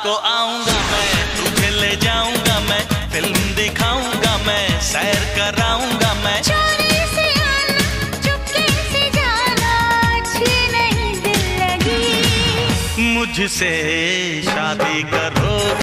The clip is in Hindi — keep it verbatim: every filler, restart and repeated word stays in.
को आऊंगा मैं, तुझे ले जाऊंगा मैं, फिल्म दिखाऊंगा मैं, सैर कराऊंगा मैं। चोरी से आना, चुपके से जाना, अच्छी नहीं दिल लगी। मुझसे शादी करो।